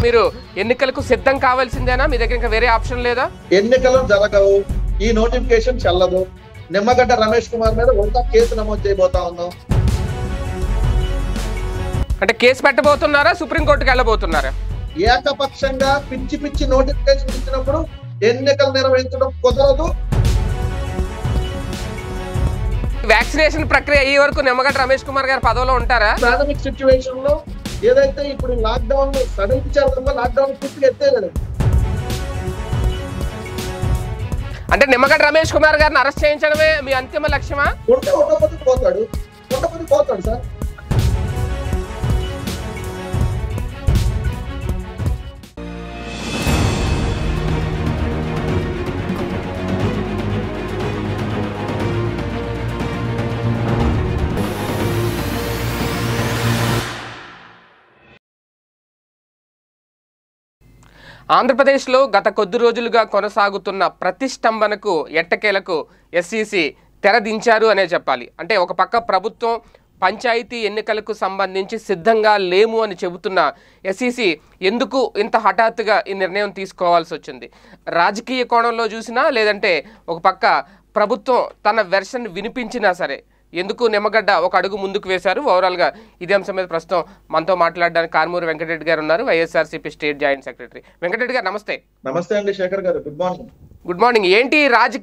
మీరు ఎన్నికలకు సిద్ధం కావాల్సిందేనా? మీ దగ్గర ఇంకా వేరే ఆప్షన్ లేదా? ఎన్నికలు జరగవు, ఈ నోటిఫికేషన్ చెల్లదు. నిమ్మగడ్డ రమేష్ కుమార్ మీద ఒక కేసు నమోదు చేయబోతా ఉన్నాం. అంటే కేసు పెట్టబోతున్నారా? సుప్రీంకోర్టుకి వెళ్ళబోతున్నారా? ఏకపక్షంగా పిచ్చి పిచ్చి నోటిఫికేషన్ ఇచ్చినప్పుడు ఎన్నికలు నిర్వహించడం కుదరదు. వ్యాక్సినేషన్ ప్రక్రియ అయ్యే వరకు నిమ్మగడ్డ రమేష్ కుమార్ గారు పదవిలో ఉంటారా? పాండమిక్ సిచ్యువేషన్ లో ఏదైతే ఇప్పుడు లాక్డౌన్ సడలించారో లాక్డౌన్ పూర్తిగా ఎత్తేయలేదు. అంటే నిమ్మగడ్డ రమేష్ కుమార్ గారిని అరెస్ట్ చేయించడమే మీ అంతిమ లక్ష్యమా? ఉండకపోతే పోతాడు సార్. ఆంధ్రప్రదేశ్లో గత కొద్ది రోజులుగా కొనసాగుతున్న ప్రతిష్టంభనకు ఎట్టకేలకు ఎస్ఈసి తెరదించారు అనే చెప్పాలి. అంటే ఒక పక్క ప్రభుత్వం పంచాయతీ ఎన్నికలకు సంబంధించి సిద్ధంగా లేము అని చెబుతున్న ఎస్ఈసి ఎందుకు ఇంత హఠాత్తుగా ఈ నిర్ణయం తీసుకోవాల్సి వచ్చింది? రాజకీయ కోణంలో చూసినా లేదంటే ఒక పక్క ప్రభుత్వం తన వెర్షన్ వినిపించినా సరే ఎందుకు నిమ్మగడ్డ ఒక అడుగు ముందుకు వేశారు? ఓవరాల్గా ఇదే అంశం మీద ప్రస్తుతం మనతో మాట్లాడడానికి కారుమూరి వెంకటరెడ్డి గారు ఉన్నారు, YSRCP state joint secretary. Venkatareddy గారు నమస్తే. నమస్తే అండి శేఖర్ గారు, గుడ్ మార్నింగ్. Good morning. ఏంటి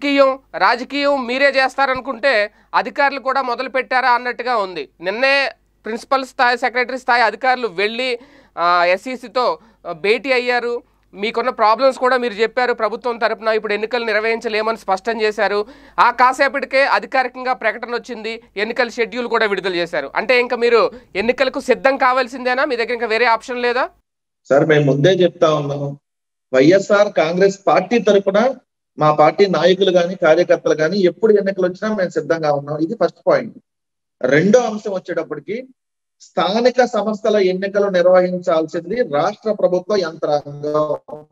రాజకీయం మీరే చేస్తారనుకుంటే అధికారులు కూడా మొదలు పెట్టారా అన్నట్టుగా ఉంది. నిన్నే ప్రిన్సిపల్ స్థాయి సెక్రటరీ స్థాయి అధికారులు వెళ్ళి ఎస్ఈసితో భేటీ అయ్యారు. మీకున్న ప్రాబ్లమ్స్ కూడా మీరు చెప్పారు. ప్రభుత్వం తరపున ఇప్పుడు ఎన్నికలు నిర్వహించలేమని స్పష్టం చేశారు. ఆ కాసేపటికే అధికారికంగా ప్రకటన వచ్చింది, ఎన్నికల షెడ్యూల్ కూడా విడుదల చేశారు. అంటే ఇంకా మీరు ఎన్నికలకు సిద్ధం కావాల్సిందేనా? మీ దగ్గర ఇంకా వేరే ఆప్షన్ లేదా? సార్ మేము ముందే చెప్తా ఉన్నాము, వైఎస్ఆర్ కాంగ్రెస్ పార్టీ తరపున మా పార్టీ నాయకులు కానీ కార్యకర్తలు కానీ ఎప్పుడు ఎన్నికలు వచ్చినా మేము సిద్ధంగా ఉన్నాం. ఇది ఫస్ట్ పాయింట్. రెండో అంశం వచ్చేటప్పటికి స్థానిక సంస్థల ఎన్నికలు నిర్వహించాల్సింది రాష్ట్ర ప్రభుత్వ యంత్రాంగం,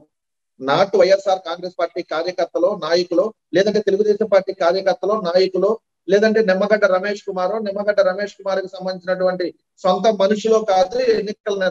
నాటు వైఎస్ఆర్ కాంగ్రెస్ పార్టీ కార్యకర్తలు నాయకులు, లేదంటే తెలుగుదేశం పార్టీ కార్యకర్తలు నాయకులు, లేదంటే నిమ్మగడ్డ రమేష్ కుమార్కి సంబంధించినటువంటి సొంత మనుషులు కాదు. ఎన్నికలు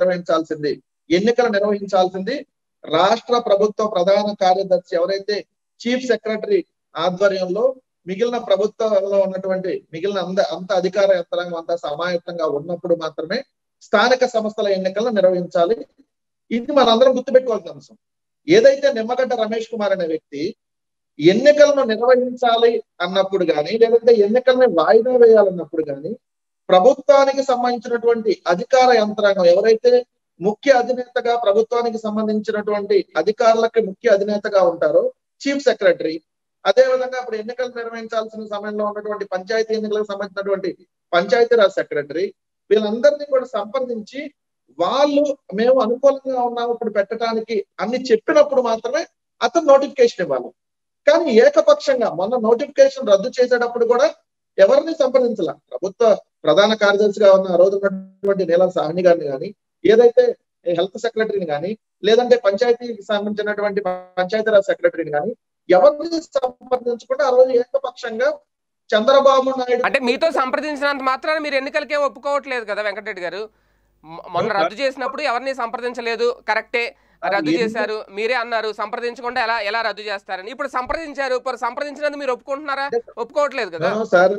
నిర్వహించాల్సింది రాష్ట్ర ప్రభుత్వ ప్రధాన కార్యదర్శి ఎవరైతే చీఫ్ సెక్రటరీ ఆధ్వర్యంలో మిగిలిన ప్రభుత్వంలో ఉన్నటువంటి అంత అధికార యంత్రాంగం అంతా సమాయత్తంగా ఉన్నప్పుడు మాత్రమే స్థానిక సంస్థల ఎన్నికలను నిర్వహించాలి. ఇది మనందరం గుర్తుపెట్టుకోవాల్సిన అంశం. ఏదైతే నిమ్మగడ్డ రమేష్ కుమార్ అనే వ్యక్తి ఎన్నికలను నిర్వహించాలి అన్నప్పుడు కానీ, లేదంటే ఎన్నికల్ని వాయిదా వేయాలన్నప్పుడు కానీ ప్రభుత్వానికి సంబంధించినటువంటి అధికార యంత్రాంగం ఎవరైతే ముఖ్య అధినేతగా ప్రభుత్వానికి సంబంధించినటువంటి అధికారులకి ముఖ్య అధినేతగా ఉంటారో చీఫ్ సెక్రటరీ, అదే విధంగా ఇప్పుడు ఎన్నికలు నిర్వహించాల్సిన సమయంలో ఉన్నటువంటి పంచాయతీ ఎన్నికలకు సంబంధించినటువంటి పంచాయతీరాజ్ సెక్రటరీ, వీళ్ళందరినీ కూడా సంప్రదించి వాళ్ళు మేము అనుకూలంగా ఉన్నాము ఇప్పుడు పెట్టడానికి అన్ని చెప్పినప్పుడు మాత్రమే అతను నోటిఫికేషన్ ఇవ్వాలి. కానీ ఏకపక్షంగా మొన్న నోటిఫికేషన్ రద్దు చేసేటప్పుడు కూడా ఎవరిని సంప్రదించాల. ప్రభుత్వ ప్రధాన కార్యదర్శిగా ఉన్న ఆ రోజు ఉన్నటువంటి నీలం సాహ్ని గారిని కానీ, ఏదైతే హెల్త్ సెక్రటరీని కానీ, లేదంటే పంచాయతీకి సంబంధించినటువంటి పంచాయతీరాజ్ సెక్రటరీని కానీ ఎవరిని సంప్రదించకుండా ఆ రోజు ఏకపక్షంగా చంద్రబాబు నాయుడు అంటే మీతో సంప్రదించినంత మాత్రాన మీరు ఎన్నికలకే ఒప్పుకోవట్లేదు కదా వెంకటరెడ్డి గారు? మొన్న రద్దు చేసినప్పుడు ఎవరిని సంప్రదించలేదు, కరెక్టే, రద్దు చేశారు, మీరే అన్నారు సంప్రదించకుండా ఎలా రద్దు చేస్తారని. ఇప్పుడు సంప్రదించారు, సంప్రదించినందుకు మీరు ఒప్పుకుంటున్నారా? ఒప్పుకోవట్లేదు కదా సార్.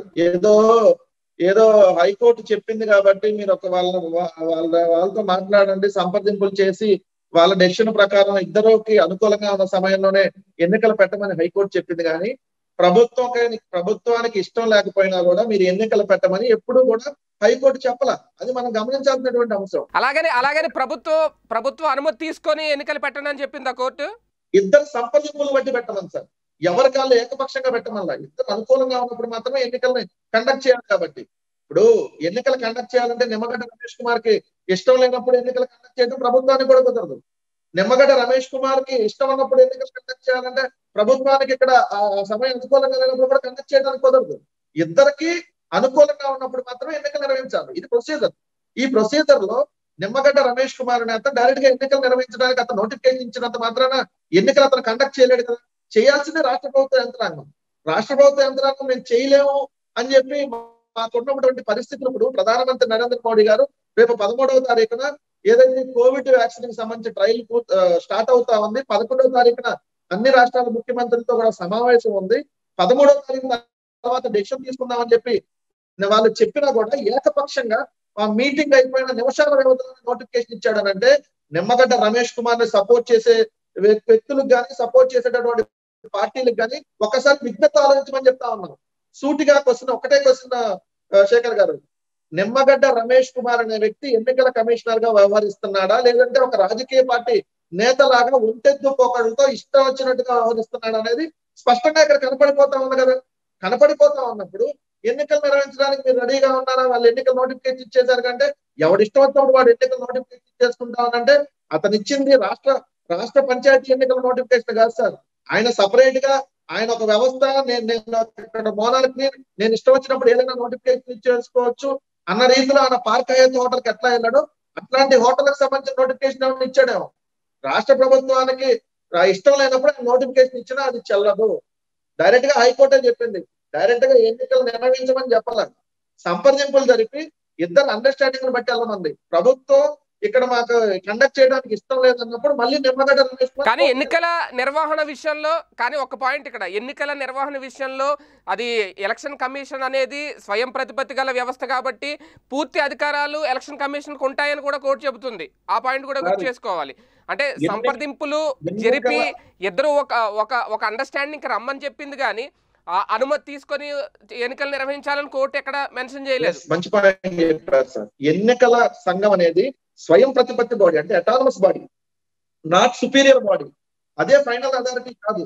ఏదో హైకోర్టు చెప్పింది కాబట్టి మీరు ఒక వాళ్ళతో మాట్లాడండి, సంప్రదింపులు చేసి వాళ్ళ డెసిషన్ ప్రకారం ఇద్దరికి అనుకూలంగా ఉన్న సమయంలోనే ఎన్నికలు పెట్టమని హైకోర్టు చెప్పింది. కానీ ప్రభుత్వానికి ఇష్టం లేకపోయినా కూడా మీరు ఎన్నికలు పెట్టమని ఎప్పుడు కూడా హైకోర్టు చెప్పలా. అది మనం గమనించాల్సినటువంటి అంశం. అలాగని ప్రభుత్వం అనుమతి తీసుకొని ఎన్నికలు పెట్టండి అని చెప్పింది ఆ కోర్టు. ఇద్దరు సంప్రదింపులు బట్టి పెట్టమని సార్, ఎవరి కాళ్ళు ఏకపక్షంగా పెట్టమల్లా. ఇద్దరు అనుకూలంగా ఉన్నప్పుడు మాత్రమే ఎన్నికల్ని కండక్ట్ చేయాలి. కాబట్టి ఇప్పుడు ఎన్నికలు కండక్ట్ చేయాలంటే నిమ్మగడ్డ రమేష్ కుమార్ కి ఇష్టం లేనప్పుడు ఎన్నికలు కండక్ట్ చేయడం ప్రభుత్వానికి కూడా కుదరదు. నిమ్మగడ్డ రమేష్ కుమార్ కి ఇష్టం ఉన్నప్పుడు ఎన్నికలు కండక్ట్ చేయాలంటే ప్రభుత్వానికి ఇక్కడ సమయం అనుకూలంగా లేనప్పుడు కూడా కండక్ట్ చేయడానికి కుదరదు. ఇద్దరికి అనుకూలంగా ఉన్నప్పుడు మాత్రమే ఎన్నికలు నిర్వహించాలి. ఇది ప్రొసీజర్. ఈ ప్రొసీజర్ లో నిమ్మగడ్డ రమేష్ కుమార్ అనే అతను డైరెక్ట్ గా ఎన్నికలు నిర్వహించడానికి అతను నోటిఫికేషన్ ఇచ్చినంత మాత్రాన ఎన్నికలు అతను కండక్ట్ చేయలేడు కదా. చేయాల్సిందే రాష్ట్ర ప్రభుత్వ యంత్రాంగం. రాష్ట్ర ప్రభుత్వ యంత్రాంగం మేము చేయలేము అని చెప్పి మాకున్నటువంటి పరిస్థితులు ఇప్పుడు ప్రధానమంత్రి నరేంద్ర మోడీ గారు రేపు 13వ తారీఖున ఏదైతే కోవిడ్ వ్యాక్సిన్ కి సంబంధించి ట్రయల్ స్టార్ట్ అవుతా ఉంది. 11వ తారీఖున అన్ని రాష్ట్రాల ముఖ్యమంత్రులతో కూడా సమావేశం ఉంది. 13వ తారీఖు తర్వాత డెసిషన్ తీసుకుందామని చెప్పి వాళ్ళు చెప్పినా కూడా ఏకపక్షంగా ఆ మీటింగ్ అయిపోయిన నిమిషాల వ్యవధిలో నోటిఫికేషన్ ఇచ్చాడనంటే నిమ్మగడ్డ రమేష్ కుమార్ ని సపోర్ట్ చేసే వ్యక్తులకు కానీ సపోర్ట్ చేసేటటువంటి పార్టీలకు కానీ ఒకసారి విజ్ఞత ఆలోచించమని చెప్తా ఉన్నాం. సూటిగా క్వశ్చన్ ఒకటే క్వశ్చన్ శేఖర్ గారు, నిమ్మగడ్డ రమేష్ కుమార్ అనే వ్యక్తి ఎన్నికల కమిషనర్ గా వ్యవహరిస్తున్నాడా, లేదంటే ఒక రాజకీయ పార్టీ నేతలాగా ఒంటెద్దు పోకడలతో ఇష్టం వచ్చినట్టుగా వ్యవహరిస్తున్నాడా అనేది స్పష్టంగా ఇక్కడ కనపడిపోతా ఉంది కదా. కనపడిపోతా ఉన్నప్పుడు ఎన్నికలు నిర్వహించడానికి మీరు రెడీగా ఉన్నారా? వాళ్ళు ఎన్నికల నోటిఫికేషన్ ఇచ్చేసారు కంటే ఎవడు ఇష్టం వచ్చినప్పుడు వాడు ఎన్నికల నోటిఫికేషన్ ఇచ్చేసుకుంటామనంటే అతను ఇచ్చింది రాష్ట్ర పంచాయతీ ఎన్నికల నోటిఫికేషన్ కాదు సార్. ఆయన సపరేట్ గా ఆయన ఒక వ్యవస్థ, నేను ఇక్కడ మోనాలకి నేను ఇష్టం వచ్చినప్పుడు ఏదైనా నోటిఫికేషన్ ఇచ్చేసుకోవచ్చు అన్న రీతిలో ఆయన పార్క్ హయత్ హోటల్కి ఎట్లా వెళ్ళాడో అట్లాంటి హోటల్కి సంబంధించిన నోటిఫికేషన్ ఏమైనా ఇచ్చాడేమో. రాష్ట్ర ప్రభుత్వానికి ఇష్టం లేనప్పుడు ఆయన నోటిఫికేషన్ ఇచ్చినా అది చెల్లదు. డైరెక్ట్ గా హైకోర్టే చెప్పింది. డైరెక్ట్ గా ఎన్నికలు నిర్వహించమని చెప్పాలి. సంప్రదింపులు జరిపి ఇద్దరు అండర్స్టాండింగ్ బట్టి వెళ్ళమంది. ప్రభుత్వం ఇక్కడ మాకు కండక్ట్ చేయడానికి ఇష్టం లేదన్నప్పుడు మళ్ళీ నిమ్మగడ్డ రమేష్ కుమార్ కానీ ఎన్నికల నిర్వహణ విషయంలో ఒక పాయింట్ ఇక్కడ ఎన్నికల నిర్వహణ విషయంలో అది ఎలక్షన్ కమిషన్ అనేది స్వయం ప్రతిపత్తి గల వ్యవస్థ కాబట్టి పూర్తి అధికారాలు ఎలక్షన్ కమిషన్కి ఉంటాయని కూడా కోర్టు చెబుతుంది. ఆ పాయింట్ కూడా గుర్తు చేసుకోవాలి. అంటే సంప్రదింపులు జరిపి ఇద్దరు ఒక అండర్స్టాండింగ్ రమ్మని చెప్పింది కానీ అనుమతి తీసుకొని ఎన్నికలు నిర్వహించాలని కోర్టు ఎక్కడ మెన్షన్ చేయలేదు. మంచి పాయింట్ చెప్పారు సార్. ఎన్నికల సంఘం అనేది స్వయం ప్రతిపత్తి బాడీ, అంటే autonomous body, not superior body. అదే ఫైనల్ అథారిటీ కాదు.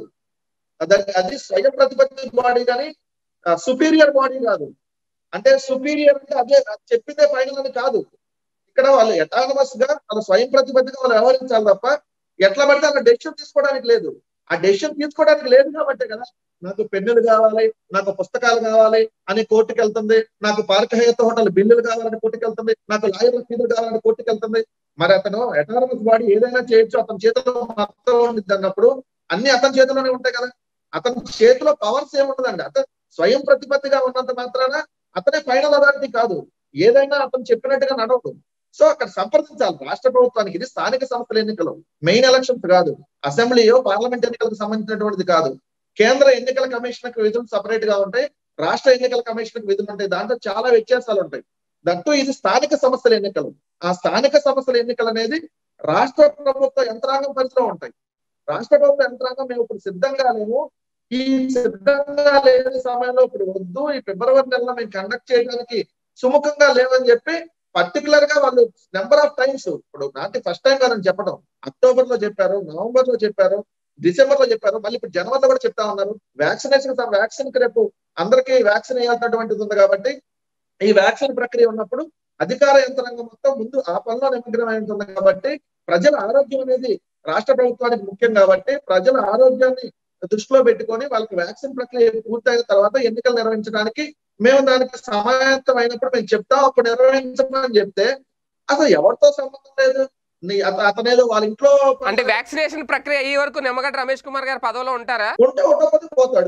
అది స్వయం ప్రతిపత్తి బాడీ కానీ సుపీరియర్ బాడీ కాదు. అంటే సుపీరియర్ అంటే అదే చెప్పిందే ఫైనల్ అని కాదు. ఇక్కడ వాళ్ళు అటానమస్ గా వాళ్ళ స్వయం ప్రతిపత్తిగా వాళ్ళు వ్యవహరించాలి తప్ప ఎట్లా పడితే అలా డెసిషన్ తీసుకోవడానికి లేదు. ఆ డెసిషన్ తీసుకోవడానికి లేదు కాబట్టే కదా నాకు పెన్నులు కావాలి, నాకు పుస్తకాలు కావాలి అని కోర్టుకు వెళ్తుంది, నాకు పార్క్ హయత్ హోటల్ బిల్లులు కావాలని కోర్టుకు వెళ్తుంది, నాకు లాయర్ల ఫీజులు కావాలని కోర్టుకు వెళ్తుంది. మరి అతను అటానమస్ బాడీ ఏదైనా చేయొచ్చు, అతని చేతిలో మొత్తం ఉంది అన్నప్పుడు అన్ని అతని చేతిలోనే ఉంటాయి కదా. అతని చేతిలో పవర్స్ ఏముంటదండి. అతను స్వయం ప్రతిపత్తిగా ఉన్నంత మాత్రాన అతనే ఫైనల్ అథారిటీ కాదు. ఏదైనా అతను చెప్పినట్టుగా నడవదు. సో అక్కడ సంప్రదించాలి రాష్ట్ర ప్రభుత్వానికి. ఇది స్థానిక సంస్థల ఎన్నికలు, మెయిన్ ఎలక్షన్స్ కాదు, అసెంబ్లీయో పార్లమెంట్ ఎన్నికలకు సంబంధించినటువంటిది కాదు. కేంద్ర ఎన్నికల కమిషన్ విధులు సపరేట్ గా ఉంటాయి, రాష్ట్ర ఎన్నికల కమిషన్ విధులు ఉంటాయి. దాంట్లో చాలా వ్యత్యాసాలు ఉంటాయి. దట్టు ఇది స్థానిక సంస్థల ఎన్నికలు. ఆ స్థానిక సంస్థల ఎన్నికలు అనేది రాష్ట్ర ప్రభుత్వ యంత్రాంగం పరిధిలో ఉంటాయి. రాష్ట్ర ప్రభుత్వ యంత్రాంగం మేము ఇప్పుడు సిద్ధంగా లేము, ఈ సిద్ధంగా లేని సమయంలో ఇప్పుడు వద్దు, ఈ ఫిబ్రవరి నెలలో మేము కండక్ట్ చేయడానికి సుముఖంగా లేవని చెప్పి పర్టికులర్ గా వాళ్ళు నెంబర్ ఆఫ్ టైమ్స్, ఇప్పుడు నాటి ఫస్ట్ టైం కాదని చెప్పడం, అక్టోబర్ లో చెప్పారు, నవంబర్ లో చెప్పారు, డిసెంబర్ లో చెప్పారు, మళ్ళీ ఇప్పుడు జనవరిలో కూడా చెప్తా ఉన్నారు. వ్యాక్సిన్ కి రేపు అందరికీ వ్యాక్సిన్ వేయాల్సినటువంటిది ఉంది కాబట్టి ఈ వ్యాక్సిన్ ప్రక్రియ ఉన్నప్పుడు అధికార యంత్రాంగం మొత్తం ముందు ఆ పనిలో నిమగ్నమై ఉంటుంది. కాబట్టి ప్రజల ఆరోగ్యం అనేది రాష్ట్ర ప్రభుత్వానికి ముఖ్యం కాబట్టి ప్రజల ఆరోగ్యాన్ని దృష్టిలో పెట్టుకొని వాళ్ళకి వ్యాక్సిన్ ప్రక్రియ పూర్తయిన తర్వాత ఎన్నికలు నిర్వహించడానికి మేము దానికి సమాయత్తం అయినప్పుడు మేము చెప్తాం, అప్పుడు నిర్వహించమని చెప్తే అసలు ఎవరితో సంబంధం లేదు. అతనేదో వాళ్ళ ఇంట్లో అంటే వ్యాక్సినేషన్ ప్రక్రియ అయ్యే వరకు నిమ్మగడ్డ రమేష్ కుమార్ గారు పదవిలో ఉంటారా? ఉండకపోతే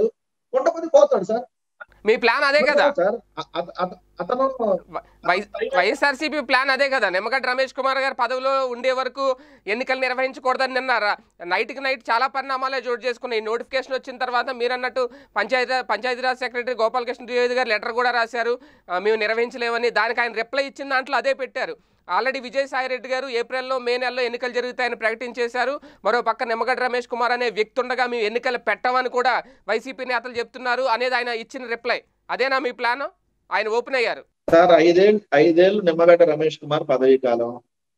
పోతాడు సార్. మీ ప్లాన్ అదే కదా సార్. అతను వైఎస్ఆర్సీపీ ప్లాన్ అదే కదా, నిమ్మగడ్డ రమేష్ కుమార్ గారు పదవిలో ఉండే వరకు ఎన్నికలు నిర్వహించకూడదని నిన్నారా. నైట్కి నైట్ చాలా పరిణామాలే చోటు చేసుకున్నాయి. ఈ నోటిఫికేషన్ వచ్చిన తర్వాత మీరు అన్నట్టు పంచాయతీరాజ్ సెక్రటరీ గోపాలకృష్ణ ద్వివేది గారు లెటర్ కూడా రాశారు, మేము నిర్వహించలేమని. దానికి ఆయన రిప్లై ఇచ్చిన దాంట్లో అదే పెట్టారు. ఆల్రెడీ విజయసాయి రెడ్డి గారు ఏప్రిల్లో మే నెలలో ఎన్నికలు జరుగుతాయని ప్రకటించేశారు. మరో పక్క నిమ్మగడ్డ రమేష్ కుమార్ అనే వ్యక్తి ఉండగా మేము ఎన్నికలు పెట్టమని కూడా వైసీపీ నేతలు చెప్తున్నారు అనేది ఆయన ఇచ్చిన రిప్లై. అదేనా మీ ప్లాన్? ఆయన ఓపెన్ అయ్యారు సార్. ఐదేళ్ళు నిమ్మగడ్డ రమేష్ కుమార్ పదవీ కాలం,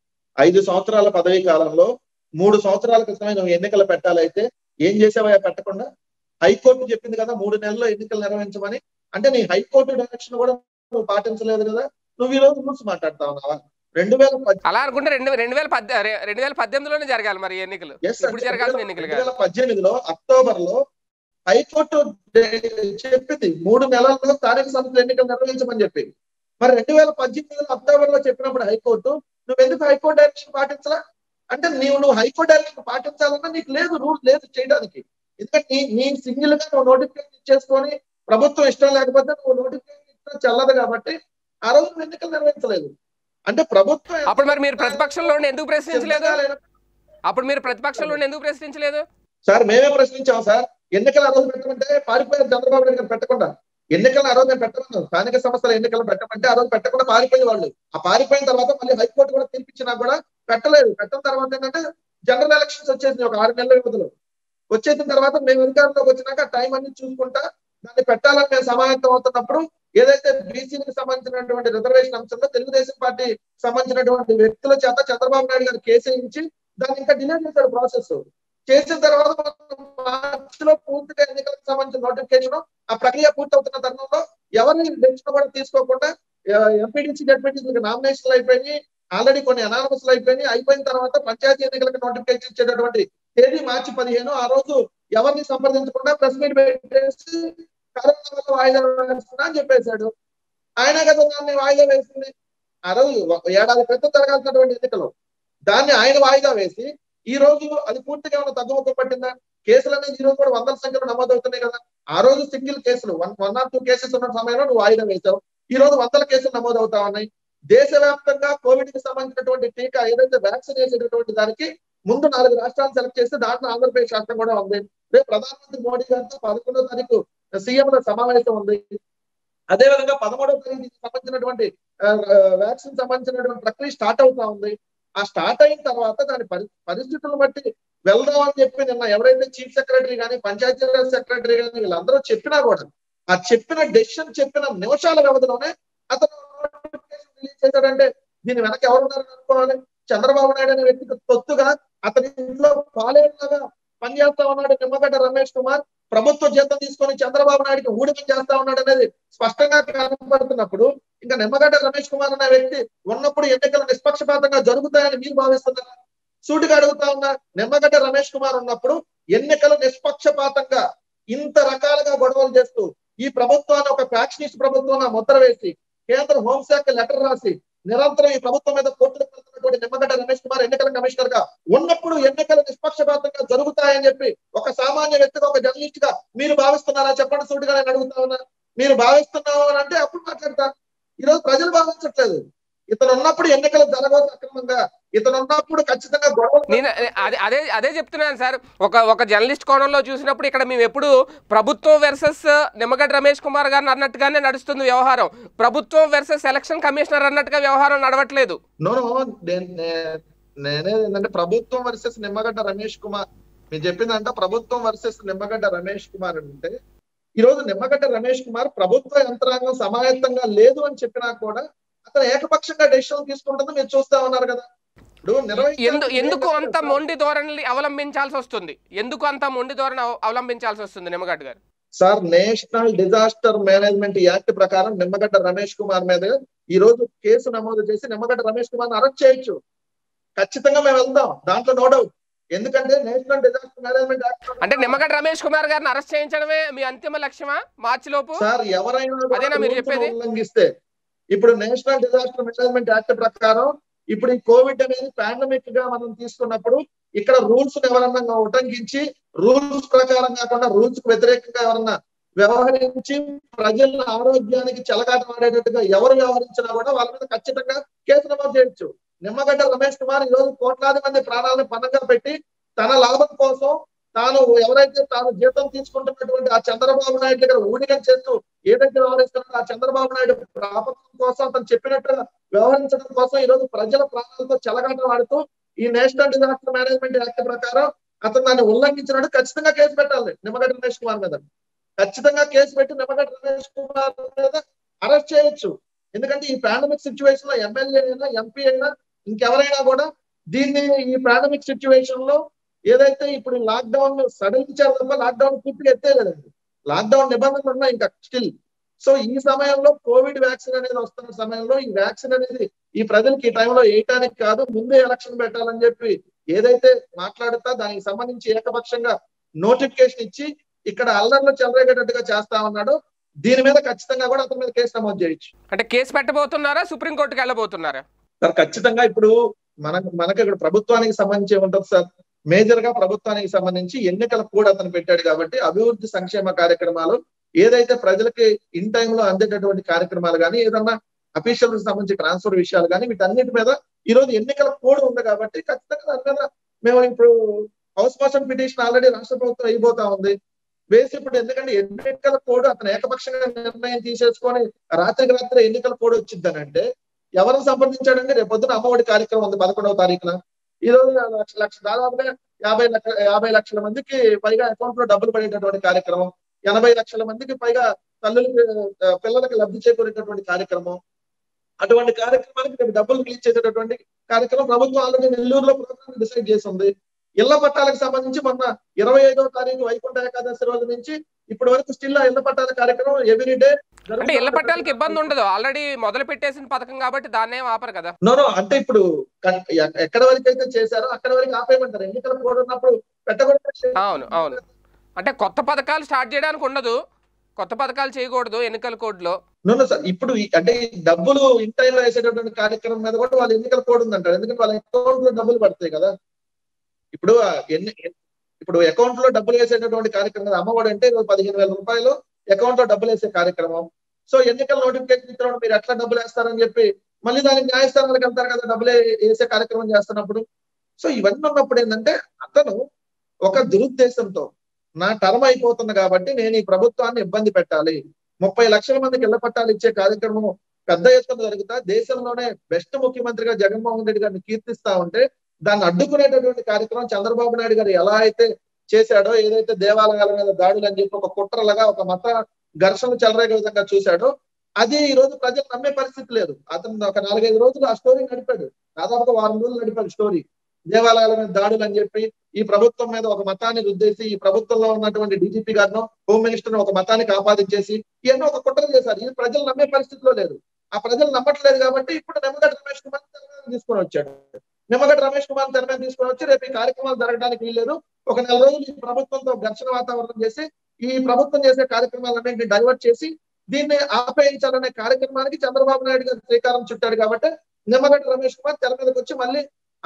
5 సంవత్సరాల పదవీ కాలంలో 3 సంవత్సరాల క్రితమే నువ్వు ఎన్నికలు పెట్టాలైతే ఏం చేసావా పెట్టకుండా? హైకోర్టు చెప్పింది కదా 3 నెలల్లో ఎన్నికలు నిర్వహించమని. అంటే నీ హైకోర్టు డైరెక్షన్ కూడా నువ్వు పాటించలేదు కదా. నువ్వు ఈ రోజు రూల్స్ మాట్లాడుతా ఉన్నావా? 2018 అలా అనుకుంటే 2018లోనే జరగాలి మరి ఎన్నికలు. ఇప్పుడు జరగాల్సిన ఎన్నికలు 2018లో అక్టోబర్ లో హైకోర్టు చెప్పింది 3 నెలల్లో స్థానిక సంస్థల ఎన్నికలు నిర్వహించమని చెప్పి. మరి 2018 అక్టోబర్ లో చెప్పినప్పుడు హైకోర్టు నువ్వెందుకు హైకోర్టు డైరెక్షన్ పాటించలా? అంటే నువ్వు హైకోర్టు డైరెక్షన్ పాటించాలన్నా నీకు లేదు, రూల్ లేదు చేయడానికి. ఎందుకంటే నీ సింగిల్ గా నువ్వు నోటిఫికేషన్ ఇచ్చేసుకొని ప్రభుత్వం ఇష్టం లేకపోతే నువ్వు నోటిఫికేషన్ ఇష్టం చల్లదు కాబట్టి ఆ రోజు నువ్వు ఎన్నికలు నిర్వహించలేదు. అంటే ప్రభుత్వం అప్పుడు మరి మీరు ప్రతిపక్షంలో ఉండి ఎందుకు ప్రశ్నించలేదు? అప్పుడు మీరు ప్రతిపక్షంలో ఉండి ఎందుకు ప్రశ్నించలేదు? సార్ మేమే ప్రశ్నించాం సార్. ఎన్నికల ఆ రోజు పెట్టమంటే పారిపోయారు చంద్రబాబు నాయుడు గారు పెట్టకుండా. ఎన్నికలు ఆ రోజు మేము పెట్టమన్నాం, స్థానిక సంస్థల ఎన్నికలు పెట్టమంటే ఆ రోజు పెట్టకుండా పారిపోయే వాళ్ళు. ఆ పారిపోయిన తర్వాత మళ్ళీ హైకోర్టు కూడా తీర్పిచ్చినా కూడా పెట్టలేదు. పెట్టిన తర్వాత ఏంటంటే జనరల్ ఎలక్షన్స్ వచ్చేసింది ఒక 6 నెలల వ్యవధిలో. వచ్చేసిన తర్వాత మేము అధికారంలోకి వచ్చినాక టైం అన్ని చూసుకుంటా దాన్ని పెట్టాలని మేము సమాయత్తం అవుతున్నప్పుడు ఏదైతే బీసీలకు సంబంధించినటువంటి రిజర్వేషన్ అంశంలో తెలుగుదేశం పార్టీ సంబంధించినటువంటి వ్యక్తుల చేత చంద్రబాబు నాయుడు గారు కేసు వేయించి దాన్ని ఇంకా డిలే చేశాడు ప్రాసెస్. చేసిన తర్వాత మార్చిలో పూర్తిగా ఎన్నికలకు సంబంధించిన నోటిఫికేషన్ ఆ ప్రక్రియ పూర్తవుతున్న తరుణంలో ఎవరిని డెసిషన్ కూడా తీసుకోకుండా ఎంపీడీసీ జడ్పీటీసీ నామినేషన్లు అయిపోయి ఆల్రెడీ కొన్ని అనానమస్లు అయిపోయిన తర్వాత పంచాయతీ ఎన్నికలకు నోటిఫికేషన్ ఇచ్చేటటువంటి తేదీ మార్చి 15. ఆ రోజు ఎవరిని సంప్రదించకుండా ప్రెస్ మీట్ పెట్టేసి కరోనా వల్ల వాయిదా వేస్తున్నా అని చెప్పేశాడు. ఆయన కదా దాన్ని వాయిదా వేసింది. ఆ రోజు ఏడాది క్రితం జరగాల్సినటువంటి ఎన్నికలు దాన్ని ఆయన వాయిదా వేసి ఈ రోజు అది పూర్తిగా ఏమైనా తగ్గుముఖం పట్టిందా? కేసులు అనేది ఈ రోజు కూడా వందల సంఖ్యలో నమోదవుతున్నాయి కదా. ఆ రోజు సింగిల్ కేసులు 1 or 2 కేసెస్ ఉన్న సమయంలో నువ్వు వాయిదా వేశావు. ఈ రోజు వందల కేసులు నమోదవుతా ఉన్నాయి. దేశవ్యాప్తంగా కోవిడ్ కి సంబంధించినటువంటి టీకా ఏదైతే వ్యాక్సిన్ వేసేటటువంటి దానికి ముందు 4 రాష్ట్రాలు సెలెక్ట్ చేస్తే దాంట్లో ఆంధ్రప్రదేశ్ రాష్ట్రం కూడా ఉంది. రేపు ప్రధానమంత్రి మోడీ గారితో 11వ తారీఖు సీఎంల సమావేశం ఉంది. అదేవిధంగా 13వ తారీఖుకి సంబంధించినటువంటి వ్యాక్సిన్ సంబంధించినటువంటి ప్రక్రియ స్టార్ట్ అవుతా ఉంది. ఆ స్టార్ట్ అయిన తర్వాత దాని పరిస్థితులను బట్టి వెళ్దామని చెప్పి నిన్న ఎవరైతే చీఫ్ సెక్రటరీ కానీ పంచాయతీరాజ్ సెక్రటరీ కానీ వీళ్ళందరూ చెప్పినా కూడా ఆ చెప్పిన డెసిషన్ చెప్పిన నిమిషాల వ్యవధిలోనే అతను నోటిఫికేషన్ రిలీజ్ చేశాడంటే దీని వెనక ఎవరున్నారని అనుకోవాలి? చంద్రబాబు నాయుడు అనే వ్యక్తికి తొత్తుగా అతని ఇంట్లో పాలేరులాగా పనిచేస్తా ఉన్నాడు నిమ్మగడ్డ రమేష్ కుమార్. ప్రభుత్వ జీతం తీసుకొని చంద్రబాబు నాయుడికి ఊడికం చేస్తా ఉన్నాడు అనేది స్పష్టంగా కనపడుతున్నప్పుడు ఇంకా నిమ్మగడ్డ రమేష్ కుమార్ అనే వ్యక్తి ఉన్నప్పుడు ఎన్నికలు నిష్పక్షపాతంగా జరుగుతాయని మీరు భావిస్తున్నారా? సూటిగా అడుగుతా ఉన్నా. నిమ్మగడ్డ రమేష్ కుమార్ ఉన్నప్పుడు ఎన్నికలు నిష్పక్షపాతంగా ఇంత రకాలుగా గొడవలు చేస్తూ ఈ ప్రభుత్వాన్ని ఒక ఫ్యాక్షనిస్ట్ ప్రభుత్వంగా ముద్ర వేసి కేంద్ర హోంశాఖ లెటర్ రాసి నిరంతరం ఈ ప్రభుత్వం మీద కోర్టులకు వెళ్తున్నటువంటి నిమ్మగడ్డ రమేష్ కుమార్ ఎన్నికల కమిషనర్ గా ఉన్నప్పుడు ఎన్నికలు నిష్పక్షపాతంగా జరుగుతాయని చెప్పి ఒక సామాన్య వ్యక్తిగా ఒక జర్నలిస్ట్ గా మీరు భావిస్తున్నారా? చెప్పండి సూటిగా నేను అడుగుతా ఉన్నా. మీరు భావిస్తున్నావు అని అంటే అప్పుడు మాట్లాడతా. ఈరోజు ప్రజలు భావించట్లేదు. ఇతను ఉన్నప్పుడు ఎన్నికలు జరగవచ్చు అక్రమంగా, ఇతను ఉన్నప్పుడు ఖచ్చితంగా గొడవ. నేను అదే చెప్తున్నాను సార్. ఒక జర్నలిస్ట్ కోణంలో చూసినప్పుడు ఇక్కడ మేము ఎప్పుడు ప్రభుత్వం వర్సెస్ నిమ్మగడ్డ రమేష్ కుమార్ గారిని అన్నట్టుగానే నడుస్తుంది వ్యవహారం. ప్రభుత్వం వర్సెస్ ఎలక్షన్ కమిషనర్ అన్నట్టుగా వ్యవహారం నడవట్లేదు. నేనే ఏంటంటే ప్రభుత్వం వర్సెస్ నిమ్మగడ్డ రమేష్ కుమార్ మీరు చెప్పిందంట ప్రభుత్వం వర్సెస్ నిమ్మగడ్డ రమేష్ కుమార్ అంటే ఈ రోజు నిమ్మగడ్డ రమేష్ కుమార్ ప్రభుత్వ యంత్రాంగం సమాయత్తంగా లేదు అని చెప్పినా కూడా అతను ఏకపక్షంగా డెసిషన్ తీసుకుంటుంది మీరు చూస్తా ఉన్నారు కదా. ఎందుకు అంత మొండి ధోరణి అవలంబించాల్సి వస్తుంది? ఎందుకు అంత మొండి ధోరణి అవలంబించాల్సి వస్తుంది నిమ్మగడ్డ గారు? Sir, national disaster management act ప్రకారం నిమ్మగడ్డ రమేష్ కుమార్ మీద ఈ రోజు కేసు నమోదు చేసి నిమ్మగడ్డ రమేష్ కుమార్ అరెస్ట్ చేయొచ్చు. ఖచ్చితంగా మేము వెళ్దాం, దాంట్లో నో డౌట్. ఎందుకంటే నేషనల్ డిజాస్టర్ మేనేజ్మెంట్ యాక్ట్ అంటే నిమ్మగడ్డ రమేష్ కుమార్ గారిని అరెస్ట్ చేయించడమే మీ అంతిమ లక్ష్యమా మార్చి లోపు? సార్, ఎవరైనా మీరు చెప్పేది ఉల్లంఘిస్తే ఇప్పుడు నేషనల్ డిజాస్టర్ మేనేజ్మెంట్ యాక్ట్ ప్రకారం ఇప్పుడు ఈ కోవిడ్ అనేది పాండమిక్ గా మనం తీసుకున్నప్పుడు ఇక్కడ రూల్స్ ఎవరన్నా ఉల్లంఘించి రూల్స్ ప్రకారం కాకుండా రూల్స్ కు వ్యతిరేకంగా ఎవరన్నా వ్యవహరించి ప్రజల ఆరోగ్యానికి చెలగాటం ఆడేటట్టుగా ఎవరు వ్యవహరించినా కూడా వాళ్ళ మీద ఖచ్చితంగా కేసు నమోదు చేయొచ్చు. నిమ్మగడ్డ రమేష్ కుమార్ ఈ రోజు కోట్లాది మంది ప్రాణాలను పణంగా పెట్టి తన లాభం కోసం తాను ఎవరైతే తాను జీతం తీసుకుంటున్నటువంటి ఆ చంద్రబాబు నాయుడు దగ్గర ఊడిగం చేస్తూ ఏదైతే వ్యవహరిస్తున్నాడో ఆ చంద్రబాబు నాయుడు ప్రాపకం కోసం అతను చెప్పినట్టుగా వ్యవహరించడం కోసం ఈ రోజు ప్రజల ప్రాణాలతో చెలగాటం ఆడుతూ ఈ నేషనల్ డిజాస్టర్ మేనేజ్మెంట్ యాక్ట్ ప్రకారం అతను దాన్ని ఉల్లంఘించినట్టు ఖచ్చితంగా కేసు పెట్టాలి నిమ్మగడ్డ రమేష్ కుమార్ మీద. ఖచ్చితంగా కేసు పెట్టి నిమ్మగడ్డ రమేష్ కుమార్ మీద అరెస్ట్ చేయొచ్చు. ఎందుకంటే ఈ పాండమిక్ సిచ్యువేషన్ లో ఎమ్మెల్యే అయినా ఎంపీ అయినా ఇంకెవరైనా కూడా దీన్ని ఈ పాండమిక్ సిచ్యువేషన్ లో ఏదైతే ఇప్పుడు లాక్డౌన్ సడలించారు తప్ప లాక్డౌన్ పూర్తిగా ఎత్తేలేదండి. లాక్డౌన్ నిబంధనలు ఉన్నాయి ఇంకా స్టిల్. సో ఈ సమయంలో కోవిడ్ వ్యాక్సిన్ అనేది వస్తున్న సమయంలో ఈ వ్యాక్సిన్ అనేది ఈ ప్రజలకి ఈ టైంలో వేయటానికి కాదు, ముందే ఎలక్షన్ పెట్టాలని చెప్పి ఏదైతే మాట్లాడుతా దానికి సంబంధించి ఏకపక్షంగా నోటిఫికేషన్ ఇచ్చి ఇక్కడ అల్లర్లో చెలరేగేటట్టుగా చేస్తా ఉన్నాడు. దీని మీద ఖచ్చితంగా కూడా అతని మీద కేసు నమోదు చేయొచ్చు. అంటే కేసు పెట్టబోతున్నారా, సుప్రీంకోర్టుకి వెళ్ళబోతున్నారా? సార్, ఖచ్చితంగా ఇప్పుడు మనకి ఇక్కడ ప్రభుత్వానికి సంబంధించి ఉంటుంది సార్. మేజర్ గా ప్రభుత్వానికి సంబంధించి ఎన్నికల కూడా అతను పెట్టాడు కాబట్టి అభివృద్ధి సంక్షేమ కార్యక్రమాలు ఏదైతే ప్రజలకి ఇన్ టైంలో అందేటటువంటి కార్యక్రమాలు కానీ ఏదన్నా అఫీషియల్ సంబంధించి ట్రాన్స్ఫర్ విషయాలు కానీ వీటన్నిటి మీద ఈ రోజు ఎన్నికల కోడ్ ఉంది కాబట్టి ఖచ్చితంగా దాని మీద మేము ఇప్పుడు హౌస్ మోషన్ పిటిషన్ ఆల్రెడీ రాష్ట్ర ప్రభుత్వం అయిపోతా ఉంది వేసి ఇప్పుడు ఎందుకంటే ఎన్నికల కోడ్ అతను ఏకపక్షంగా నిర్ణయం తీసేసుకొని రాత్రికి రాత్రి ఎన్నికల కోడ్ వచ్చిందనంటే ఎవరిని సంప్రదించాడంటే రేపు పొద్దున అమ్మఒడి కార్యక్రమం ఉంది 11వ తారీఖున ఈ రోజు దాదాపుగా 50 లక్షల మందికి పైగా అకౌంట్ లో డబ్బులు పడేటటువంటి కార్యక్రమం 80 లక్షల మందికి పైగా తల్లులకి పిల్లలకి లబ్ధి చేకూరేటటువంటి కార్యక్రమం అటువంటి కార్యక్రమానికి రేపు డబ్బులు రిలీజ్ చేసేటటువంటి కార్యక్రమం ప్రభుత్వం ఆల్రెడీ నెల్లూరులో ప్రోగ్రామ్ డిసైడ్ చేసింది ఇళ్ల పట్టాలకు సంబంధించి మొన్న 25వ తారీఖు వైకుంఠ ఏకాదశి రోజు నుంచి ఇప్పటి వరకు స్టిల్ ఇళ్ల పట్టాల కార్యక్రమం ఎవ్రీ డే అంటే ఇళ్ల పట్టాలకు ఇబ్బంది ఉండదు ఆల్రెడీ మొదలు పెట్టేసిన పథకం కాబట్టి దాన్నే ఆపరు కదా నో అంటే ఇప్పుడు ఎక్కడ వరకు అయితే చేశారో అక్కడ వరకు ఆపేయమంటారు ఎన్నికల కోడ్ ఉన్నప్పుడు పెట్టకూడదు అవును అవును అంటే కొత్త పథకాలు స్టార్ట్ చేయడానికి ఉండదు కొత్త పథకాలు చేయకూడదు ఎన్నికల కోడ్లో నో సార్ ఇప్పుడు అంటే డబ్బులు ఇన్ టైంలో వేసేటటువంటి కార్యక్రమం మీద కూడా వాళ్ళు ఎన్నికల కోడ్ ఉందంటారు ఎందుకంటే వాళ్ళ అకౌంట్ లో డబ్బులు పడతాయి కదా ఇప్పుడు అకౌంట్ లో డబ్బులు వేసేటటువంటి కార్యక్రమం అమ్మఒడి అంటే 15,000 రూపాయలు అకౌంట్ లో డబ్బులు వేసే కార్యక్రమం సో ఎన్నికల నోటిఫికేషన్ ఇచ్చినప్పుడు మీరు ఎట్లా డబ్బులు వేస్తారని చెప్పి మళ్ళీ దానికి న్యాయస్థానాలకు వెళ్తారు కదా డబ్బులు వేసే కార్యక్రమం చేస్తున్నప్పుడు సో ఇవన్నీ ఉన్నప్పుడు ఏంటంటే అతను ఒక దురుద్దేశంతో నా టర్మ్ అయిపోతుంది కాబట్టి నేను ఈ ప్రభుత్వాన్ని ఇబ్బంది పెట్టాలి 30 లక్షల మందికి ఇళ్ల పట్టాలు ఇచ్చే కార్యక్రమం పెద్ద ఎత్తున జరుగుతా దేశంలోనే బెస్ట్ ముఖ్యమంత్రిగా జగన్మోహన్ రెడ్డి గారిని కీర్తిస్తా ఉంటే దాన్ని అడ్డుకునేటటువంటి కార్యక్రమం చంద్రబాబు నాయుడు గారు ఎలా అయితే చేశాడో ఏదైతే దేవాలయాల మీద దాడులు అని చెప్పి ఒక కుట్రలుగా ఒక మత ఘర్షణ చెలరేగే విధంగా చూశాడో అది ఈ రోజు ప్రజలు నమ్మే పరిస్థితి లేదు అతను ఒక 4-5 రోజులు ఆ స్టోరీ నడిపాడు దాదాపుగా 1 రోజులు నడిపాడు స్టోరీ దేవాలయాల మీద దాడులు అని చెప్పి ఈ ప్రభుత్వం మీద ఒక మతాన్ని రుద్దేసి ఈ ప్రభుత్వంలో ఉన్నటువంటి డీజీపీ గారిను హోమ్ మినిస్టర్ ఒక మతానికి ఆపాదించేసి ఇవన్నీ ఒక కుట్ర చేశారు ఇది ప్రజలు నమ్మే పరిస్థితిలో లేదు ఆ ప్రజలు నమ్మట్లేదు కాబట్టి ఇప్పుడు నిమ్మగడ్డ రమేష్ కుమార్ తీసుకొని వచ్చాడు నిమ్మగడ్డ రమేష్ కుమార్ తెర మీద తీసుకొని వచ్చి రేపు ఈ కార్యక్రమాలు జరగడానికి వీల్లేదు ఒక 4 రోజులు ఈ ప్రభుత్వంతో ఘర్షణ వాతావరణం చేసి ఈ ప్రభుత్వం చేసే కార్యక్రమాలన్నింటినీ డైవర్ట్ చేసి దీన్ని ఆపేయించాలనే కార్యక్రమానికి చంద్రబాబు నాయుడు గారు శ్రీకారం చుట్టాడు కాబట్టి నిమ్మగడ్డ రమేష్ కుమార్ తెర మీదకి వచ్చి మళ్ళీ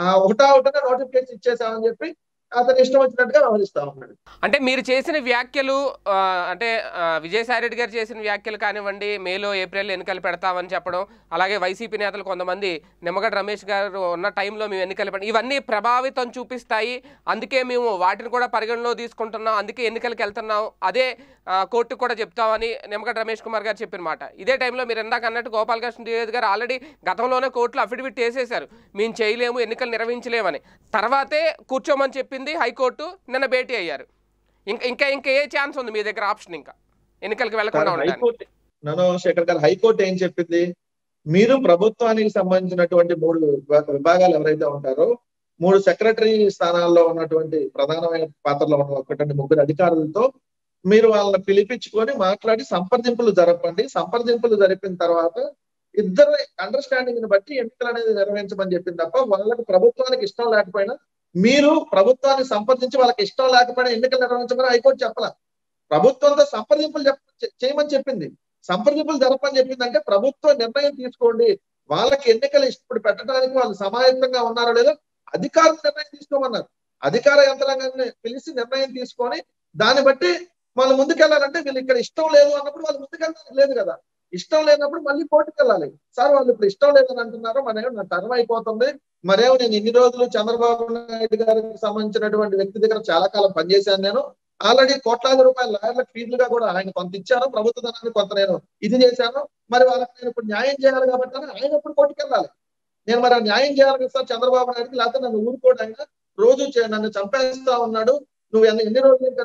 ఒకటా నోటిఫికేషన్ ఇచ్చేసామని చెప్పి అతను ఇష్టం వచ్చినట్టుగా వ్యవహరిస్తా ఉన్నాడు అంటే మీరు చేసిన వ్యాఖ్యలు అంటే విజయసాయి రెడ్డి గారు చేసిన వ్యాఖ్యలు కానివ్వండి మేలో ఏప్రిల్ ఎన్నికలు పెడతామని చెప్పడం అలాగే వైసీపీ నేతలు కొంతమంది నిమ్మగడ్డ రమేష్ గారు ఉన్న టైంలో మేము ఎన్నికలు పెడతాం ఇవన్నీ ప్రభావితం చూపిస్తాయి అందుకే మేము వాటిని కూడా పరిగణలో తీసుకుంటున్నాం అందుకే ఎన్నికలకు వెళ్తున్నాం అదే కోర్టుకు కూడా చెప్తామని నిమ్మగడ్డ రమేష్ కుమార్ గారు చెప్పిన మాట ఇదే టైంలో మీరు ఇందాక అన్నట్టు గోపాలకృష్ణ ద్వివేది గారు ఆల్రెడీ గతంలోనే కోర్టులో అఫిడవిట్ వేసేశారు మేము చేయలేము ఎన్నికలు నిర్వహించలేమని తర్వాతే కూర్చోమని చెప్పింది హైకోర్టు నిన్న భేటీ అయ్యారు ఇంకా ఏ ఛాన్స్ ఉంది మీ దగ్గర ఆప్షన్ ఇంకా ఎన్నికలకు వెళ్లకుండా ఉండడానికి శేఖర్ గారు హైకోర్టు ఏం చెప్పింది మీరు ప్రభుత్వానికి సంబంధించినటువంటి 3 విభాగాలు ఎవరైతే ఉంటారో 3 సెక్రటరీ స్థానాల్లో ఉన్నటువంటి ప్రధానమైన పాత్రలో ఉన్న ఒకటి 3 అధికారులతో మీరు వాళ్ళని పిలిపించుకొని మాట్లాడి సంప్రదింపులు జరపండి సంప్రదింపులు జరిపిన తర్వాత ఇద్దరు అండర్స్టాండింగ్ ని బట్టి ఎన్నికలు అనేది నిర్వహించమని చెప్పింది తప్ప వాళ్ళకి ప్రభుత్వానికి ఇష్టం లేకపోయినా మీరు ప్రభుత్వాన్ని సంప్రదించి వాళ్ళకి ఇష్టం లేకపోయినా ఎన్నికలు నిర్వహించమని హైకోర్టు చెప్పాల ప్రభుత్వంతో సంప్రదింపులు చేయమని చెప్పింది సంప్రదింపులు జరపని చెప్పింది అంటే ప్రభుత్వం నిర్ణయం తీసుకోండి వాళ్ళకి ఎన్నికలు ఇప్పుడు పెట్టడానికి వాళ్ళు సమాయత్తంగా ఉన్నారో లేదో అధికారులు నిర్ణయం తీసుకోమన్నారు అధికార యంత్రాంగాన్ని పిలిచి నిర్ణయం తీసుకొని దాన్ని బట్టి వాళ్ళు ముందుకెళ్ళాలంటే వీళ్ళు ఇక్కడ ఇష్టం లేదు అన్నప్పుడు వాళ్ళు ముందుకెళ్ళడానికి లేదు కదా ఇష్టం లేనప్పుడు మళ్ళీ కోర్టుకు వెళ్ళాలి సార్ వాళ్ళు ఇప్పుడు ఇష్టం లేదని అంటున్నారు మరేమో నా టర్మ్ అయిపోతుంది మరేమో నేను ఇన్ని రోజులు చంద్రబాబు నాయుడు గారికి సంబంధించినటువంటి వ్యక్తి దగ్గర చాలా కాలం పనిచేశాను నేను ఆల్రెడీ కోట్లాది రూపాయల లాయర్లకు ఫీజులుగా కూడా ఆయన కొంత ఇచ్చాను ప్రభుత్వ ధనాన్ని కొంత నేను ఇది చేశాను మరి వాళ్ళకి నేను ఇప్పుడు న్యాయం చేయాలి కాబట్టి ఆయన ఎప్పుడు కోర్టుకు వెళ్ళాలి నేను మరి ఆ న్యాయం చేయాలి కదా సార్ చంద్రబాబు నాయుడుకి లేకపోతే నన్ను ఊరుకోడు ఆయన రోజు నన్ను చంపేస్తా ఉన్నాడు నువ్వు ఎన్ని రోజులు ఇంకా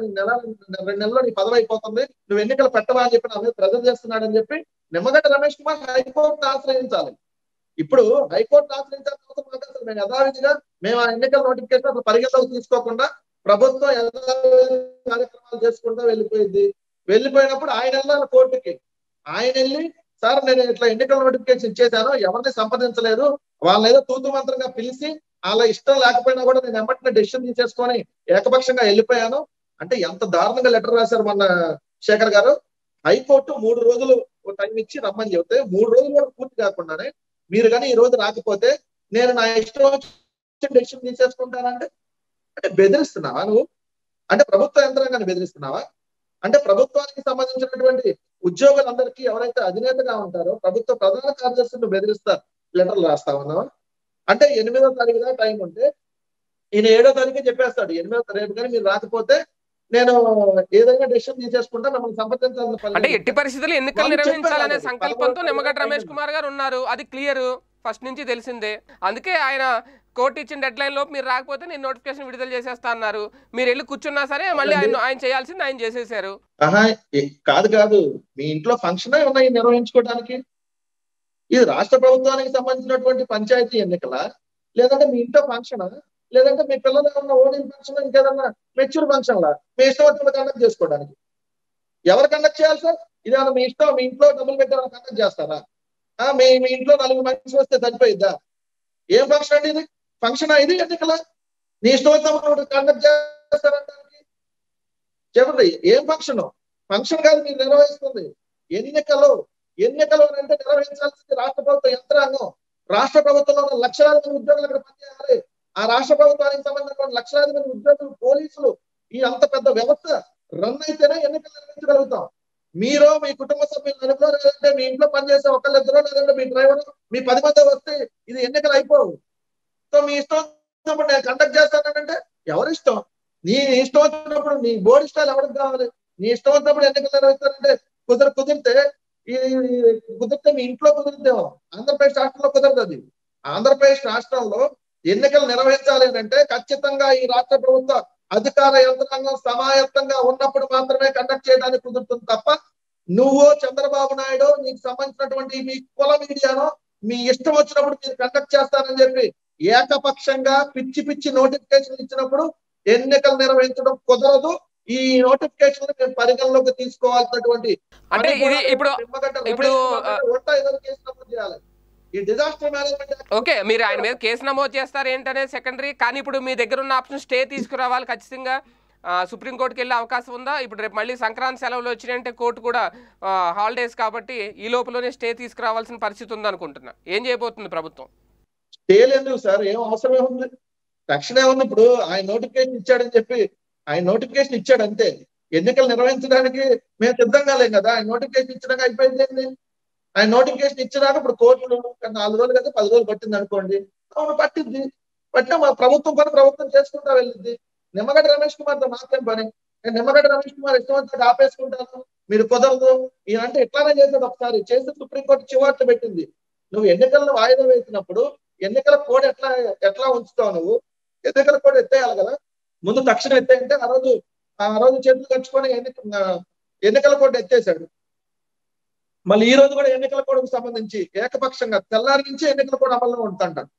2 నెలల్లో నీ పదవి అయిపోతుంది నువ్వు ఎన్నికలు పెట్టవా అని చెప్పి నా మీద ప్రెజర్ చేస్తున్నాడని చెప్పి నిమ్మగడ్డ రమేష్ కుమార్ హైకోర్టును ఆశ్రయించాలి ఇప్పుడు హైకోర్టు ఆశ్రయించాల్సిన అవసరం మాకు అసలు మేము యథావిధిగా మేము ఆ ఎన్నికల నోటిఫికేషన్ అసలు పరిగణలోకి తీసుకోకుండా ప్రభుత్వం కార్యక్రమాలు చేసుకుంటూ వెళ్ళిపోయినప్పుడు ఆయన వెళ్ళాలి కోర్టుకి ఆయన వెళ్ళి సార్ నేను ఇట్లా ఎన్నికల నోటిఫికేషన్ ఇచ్చేసాను ఎవరిని సంప్రదించలేదు వాళ్ళని ఏదో తూతు మంత్రంగా పిలిచి వాళ్ళ ఇష్టం లేకపోయినా కూడా నేను వెంటనే డెసిషన్ తీసేసుకొని ఏకపక్షంగా వెళ్ళిపోయాను అంటే ఎంత దారుణంగా లెటర్ రాశారు మొన్న శేఖర్ గారు హైకోర్టు 3 రోజులు టైం ఇచ్చి రమ్మని చెబితే 3 రోజులు కూడా పూర్తి కాకుండానే మీరు కానీ ఈ రోజు రాకపోతే నేను నా ఇష్టం డెసిషన్ తీసేసుకుంటానంటే అంటే బెదిరిస్తున్నావా నువ్వు అంటే ప్రభుత్వ యంత్రాంగాన్ని బెదిరిస్తున్నావా అంటే ప్రభుత్వానికి సంబంధించినటువంటి ఉద్యోగులందరికీ ఎవరైతే అధినేతగా ఉంటారో ప్రభుత్వ ప్రధాన కార్యదర్శులను బెదిరిస్తా లెటర్లు రాస్తా ఉన్నావా? అంటే 8వ తారీఖు దాకా టైం ఉంటే ఈయన 7వ తారీఖే చెప్పేస్తాడు, 8వ రేపు కానీ మీరు రాకపోతే నేను ఏదైనా డెసిషన్ తీసేసుకుంటా, మిమ్మల్ని సంప్రదించాలని పని అంటే లేదు. ఎట్టి పరిస్థితుల్లో ఎన్నికలు వాళ్ళు నిర్వహించాలనే చెప్పారు, సంకల్పంతో 11వ నిమ్మగడ్డ తారీఖు రమేష్ టైం కుమార్ గారు ఉన్నారు. అది క్లియర్, ఫస్ట్ నుంచి తెలిసిందే. అందుకే ఆయన కోర్టు ఇచ్చిన డెడ్ లైన్ లోపు మీరు రాకపోతే నేను నోటిఫికేషన్ విడుదల చేసేస్తా అన్నారు. మీరు వెళ్ళి కూర్చున్నా సరే మళ్ళీ ఆయన చేయాల్సింది ఆయన చేసేసారు. ఆహా, కాదు కాదు, మీ ఇంట్లో ఫంక్షన్ ఉన్నాయి నిర్వహించుకోవడానికి. ఇది రాష్ట్ర ప్రభుత్వానికి సంబంధించినటువంటి పంచాయతీ ఎన్నికల, లేదంటే మీ ఇంట్లో ఫంక్షన్, లేదంటే మీ పిల్లలు ఏమన్నా ఓడిన ఫంక్షన్, ఇంకేదన్నా మెచ్యూర్ ఫంక్షన్ లా మీ ఇష్టం వచ్చిన కండక్ట్ చేసుకోవడానికి. ఎవరు కండక్ట్ చేయాలి సార్? ఇదేమన్నా మీ ఇష్టం, మీ ఇంట్లో డబ్బులు పెట్టి ఏమైనా కండక్ట్ చేస్తారా? మీ మీ ఇంట్లో 4 మనుషులు వస్తే సరిపోయిద్దా? ఏం ఫంక్షన్ అండి ఇది? ఫంక్షన్ ఇది ఎన్నికల? నీ ఇష్టం వచ్చినప్పుడు కండక్ట్ చేస్తారంటానికి చెప్పండి, ఏం ఫంక్షన్? ఫంక్షన్ కాదు మీరు నిర్వహిస్తుంది. ఎన్నికలు అంటే నిర్వహించాల్సింది రాష్ట్ర ప్రభుత్వ యంత్రాంగం. రాష్ట్ర ప్రభుత్వంలో ఉన్న లక్షలాది మంది ఉద్యోగులు అక్కడ పనిచేయాలి. ఆ రాష్ట్ర ప్రభుత్వానికి సంబంధించిన లక్షలాది మంది ఉద్యోగులు, పోలీసులు, ఈ అంత పెద్ద వ్యవస్థ రన్ అయితేనే ఎన్నికలు నిర్వహించగలుగుతాం. మీరు మీ కుటుంబ సభ్యులు నలుగురు, లేదంటే మీ ఇంట్లో పనిచేసే ఒకళ్ళిద్దరో, లేదంటే మీ డ్రైవర్, మీ 10 మంది వస్తే ఇది ఎన్నికలు అయిపోవు. సో మీ ఇష్టం వచ్చినప్పుడు నేను కండక్ట్ చేస్తానంటే ఎవరి ఇష్టం? నీ ఇష్టం వచ్చినప్పుడు నీ బోర్డు ఇష్టాలు ఎవరికి కావాలి? నీ ఇష్టం వచ్చినప్పుడు ఎన్నికలు నిర్వహిస్తారంటే కుదిరితే మీ ఇంట్లో కుదిరితేమో, ఆంధ్రప్రదేశ్ రాష్ట్రంలో కుదరదు అది. ఆంధ్రప్రదేశ్ రాష్ట్రంలో ఎన్నికలు నిర్వహించాలి అంటే ఖచ్చితంగా ఈ రాష్ట్ర ప్రభుత్వ అధికార యంత్రాంగం సమాయత్తంగా ఉన్నప్పుడు మాత్రమే కండక్ట్ చేయడానికి కుదురుతుంది తప్ప, నువ్వు చంద్రబాబు నాయుడు నీకు సంబంధించినటువంటి మీ కుల మీడియానో మీ ఇష్టం వచ్చినప్పుడు మీరు కండక్ట్ చేస్తానని చెప్పి ఏకపక్షంగా పిచ్చి నోటిఫికేషన్ ఇచ్చినప్పుడు ఎన్నికలు నిర్వహించడం కుదరదు. ఈ నోటిఫికేషన్ మేము పరిగణలోకి తీసుకోవాల్సినటువంటి అంటే ఇది ఇప్పుడు చేయాలి. ఈ డిజాస్టర్ మేనేజ్మెంట్ ఓకే, మీరు ఆయన మీద కేసు నమోదు చేస్తారు ఏంటనేది సెకండరీ. కానీ ఇప్పుడు మీ దగ్గర ఉన్న ఆప్షన్ స్టే తీసుకురావాలి ఖచ్చితంగా. సుప్రీంకోర్టుకి వెళ్ళే అవకాశం ఉందా? ఇప్పుడు రేపు మళ్ళీ సంక్రాంతి సెలవులు వచ్చినాయంటే కోర్టు కూడా హాలిడేస్ కాబట్టి ఈ లోపలనే స్టే తీసుకురావాల్సిన పరిస్థితి ఉంది అనుకుంటున్నా. ఏం చేయబోతుంది ప్రభుత్వం? స్టే లేదు సార్, ఏం అవసరం ఏముంది? రక్షణ ఏముంది? ఇప్పుడు ఆయన నోటిఫికేషన్ ఇచ్చాడని చెప్పి ఆయన నోటిఫికేషన్ ఇచ్చాడు అంతే. ఎన్నికలు నిర్వహించడానికి మేము సిద్ధంగా లేం కదా. ఆయన నోటిఫికేషన్ ఇచ్చినాక అయిపోయింది. ఆయన నోటిఫికేషన్ ఇచ్చినాక ఇప్పుడు కోర్టులు 4 రోజులు కదా 10 రోజులు పట్టింది అనుకోండి. అవును పట్టింది. పట్టినా మా ప్రభుత్వం పని ప్రభుత్వం చేసుకుంటా వెళ్ళింది. నిమ్మగడ్డ రమేష్ కుమార్తో మాత్రం పని. నేను నిమ్మగడ్డ రమేష్ కుమార్ ఇష్టం వచ్చి ఆపేసుకుంటాను, మీరు కుదరదు అంటే ఎట్లానే చేసేది. ఒకసారి చేసి సుప్రీంకోర్టు చివాట్లు పెట్టింది. నువ్వు ఎన్నికలను వాయిదా వేసినప్పుడు ఎన్నికల కోడ్ ఎట్లా ఉంచుతావు? నువ్వు ఎన్నికల కోడ్ ఎత్తేయాలి కదా. ముందు తక్షణం ఎత్తేయంటే ఆ రోజు చేతులు కట్టుకొని ఎన్నికల కోడ్ ఎత్తేసాడు. మళ్ళీ ఈ రోజు కూడా ఎన్నికల కోడ్కు సంబంధించి ఏకపక్షంగా తెల్లారి నుంచి ఎన్నికల కోడ్ అమల్లో ఉంటుంటాడు.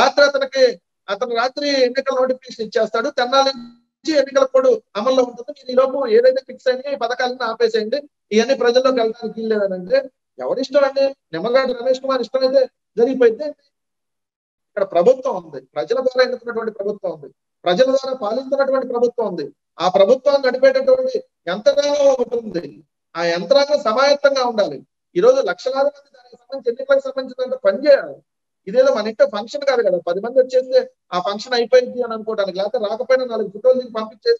అతను రాత్రి ఎన్నికల నోటిఫికేషన్ ఇచ్చేస్తాడు, తెల్లారి నుంచి ఎన్నికల కోడ్ అమల్లో ఉంటుంది. మీరు ఈ లోపు ఏదైతే ఫిక్స్ అయింది ఈ పథకాలను ఆపేసేయండి, ఇవన్నీ ప్రజల్లోకి వెళ్ళడానికి వీల్లేదనంటే ఎవరిష్టం అండి? నిమ్మగడ్డ రమేష్ కుమార్ ఇష్టం అయితే జరిగిపోయింది. ఇక్కడ ప్రభుత్వం ఉంది, ప్రజల ద్వారా ఎన్నుకున్నటువంటి ప్రభుత్వం ఉంది, ప్రజల ద్వారా పాలిస్తున్నటువంటి ప్రభుత్వం ఉంది. ఆ ప్రభుత్వాన్ని నడిపేటటువంటి యంత్రాంగం ఒకటి ఉంది. ఆ యంత్రాంగం సమాయత్తంగా ఉండాలి. ఈ రోజు లక్షలాది మంది దానికి సంబంధించి ఎన్నికలకు సంబంధించినంత పని చేయాలి. ఇదేదో మన ఇంట్లో ఫంక్షన్ కాదు కదా, 10 మంది వచ్చేస్తే ఆ ఫంక్షన్ అయిపోయింది అని అనుకోవడానికి. లేకపోతే రాకపోయినా 4 ఫోటోలు తీసి పంపించేసి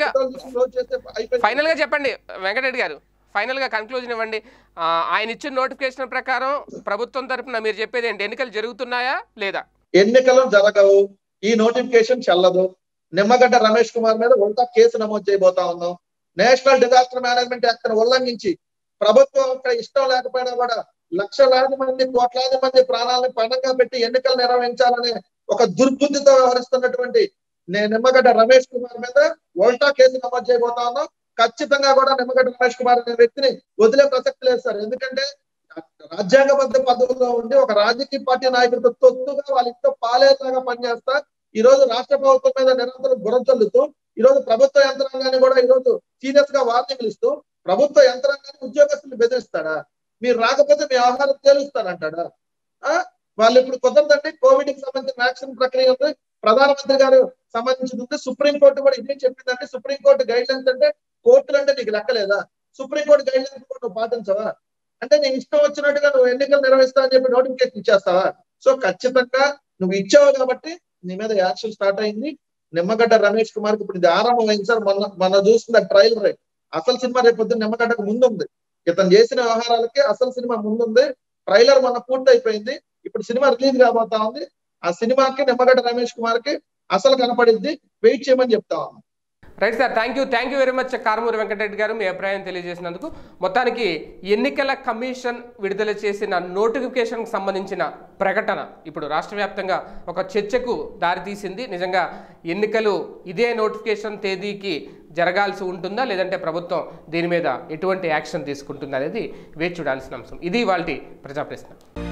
ఫైనల్ గా చెప్పండి వెంకటరెడ్డి గారు, ఫైనల్ గా కన్క్లూజన్ ఇవ్వండి. ఆయన ఇచ్చిన నోటిఫికేషన్ ప్రకారం ప్రభుత్వం తరపున మీరు చెప్పేది ఏంటి? ఎన్నికలు జరుగుతున్నాయా లేదా? ఎన్నికలు జరగవు, ఈ నోటిఫికేషన్ చెల్లదు. నిమ్మగడ్డ రమేష్ కుమార్ మీద ఉల్టా కేసు నమోదు చేయబోతా ఉన్నాం. నేషనల్ డిజాస్టర్ మేనేజ్మెంట్ యాక్ట్ ఉల్లంఘించి ప్రభుత్వం ఇష్టం లేకపోయినా కూడా లక్షలాది మంది, కోట్లాది మంది ప్రాణాలను పణంగా పెట్టి ఎన్నికలు నిర్వహించాలనే ఒక దుర్బుద్ధితో వ్యవహరిస్తున్నటువంటి నిమ్మగడ్డ రమేష్ కుమార్ మీద ఉల్టా కేసు నమోదు చేయబోతా ఉన్నాం. ఖచ్చితంగా కూడా నిమ్మగడ్డ రమేష్ కుమార్ అనే వ్యక్తిని వదిలే ప్రసక్తి లేదు సార్. ఎందుకంటే రాజ్యాంగబద్ధ పద్ధతిలో ఉండి ఒక రాజకీయ పార్టీ నాయకుడితో తొత్తుగా వాళ్ళ ఇంట్లో పాలేలాగా పనిచేస్తా ఈ రోజు రాష్ట్ర ప్రభుత్వం మీద నిరంతరం బురదల్లుతూ ఈ రోజు ప్రభుత్వ యంత్రాంగాన్ని కూడా ఈ రోజు సీరియస్ గా వార్నింగ్లు ఇస్తూ ప్రభుత్వ యంత్రాంగాన్ని ఉద్యోగస్తులు బెదిరిస్తాడా? మీరు రాకపోతే మీ ఆహారం తేలుస్తానంటాడా? వాళ్ళు ఇప్పుడు కుదరదండి. కోవిడ్ కి సంబంధించిన వ్యాక్సిన్ ప్రక్రియ ఉంది, ప్రధానమంత్రి గారు సంబంధించింది. సుప్రీంకోర్టు కూడా ఇదే చెప్పిందంటే సుప్రీంకోర్టు గైడ్ లైన్స్ అంటే కోర్టులు అంటే నీకు లెక్కలేదా? సుప్రీంకోర్టు గైడ్ లైన్స్ కూడా నువ్వు పాటించవా? అంటే నీ ఇష్టం వచ్చినట్టుగా నువ్వు ఎన్నికలు నిర్వహిస్తావు అని చెప్పి నోటిఫికేషన్ ఇచ్చేస్తావా? సో ఖచ్చితంగా నువ్వు ఇచ్చావు కాబట్టి నీ మీద యాక్షన్ స్టార్ట్ అయింది. నిమ్మగడ్డ రమేష్ కుమార్ కి ఇప్పుడు ఇది ఆరంభం అయింది సార్. మొన్న చూస్తున్న ట్రయల్ రేట్, అసలు సినిమా రేపు పొద్దున్న నిమ్మగడ్డకు ముందు ఉంది. ఇతను చేసిన వ్యవహారాలకి అసలు సినిమా ముందుంది. ట్రైలర్ మొన్న పూర్తయిపోయింది. ఇప్పుడు సినిమా రిలీజ్ కాబోతా ఉంది. ఆ సినిమాకి నిమ్మగడ్డ రమేష్ కుమార్ కి అసలు కనపడిద్ది. వెయిట్ చేయమని చెప్తా ఉన్నాం. Right sir, thank you very much Karumuri Venkatareddy గారు మీ అభిప్రాయం తెలియజేసినందుకు. మొత్తానికి ఎన్నికల కమిషన్ విడుదల చేసిన నోటిఫికేషన్కి సంబంధించిన ప్రకటన ఇప్పుడు రాష్ట్ర వ్యాప్తంగా ఒక చర్చకు దారితీసింది. నిజంగా ఎన్నికలు ఇదే నోటిఫికేషన్ తేదీకి జరగాల్సి ఉంటుందా, లేదంటే ప్రభుత్వం దీని మీద ఎటువంటి యాక్షన్ తీసుకుంటుందా అనేది వేచి చూడాల్సిన అంశం. ఇది ఇవాల్టి ప్రజా ప్రశ్న.